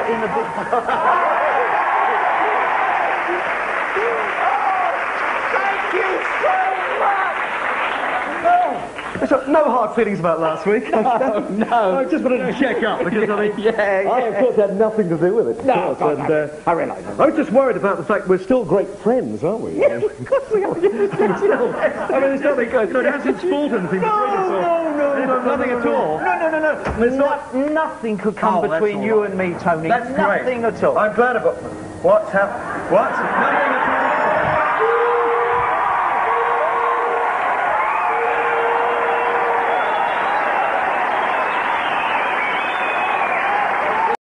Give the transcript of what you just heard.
in a bit... Thank you so much! So, no hard feelings about last week. No. I just wanted to check up because, I mean, I of course had nothing to do with it. No, of course, and, I realise that. I was just worried about the fact we're still great friends, aren't we? Yes, of course we are. I mean, there's nothing, so it hasn't spoiled anything between us. No, nothing at all. No. Nothing could come Oh, that's between all you right. and me, Tony. That's great. Nothing at all. I'm glad about... What's happened? What? No,